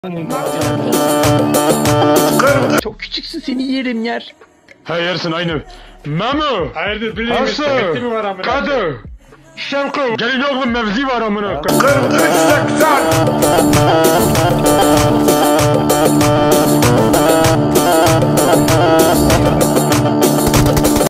Çok küçüksün, seni yerim yer. Ha yersin aynı. Memo! Hayırdır birinin Aslı! müstakbeti mi var amına? Kadı! Şevko! Gelin oğlum mevzi var amına. 43-80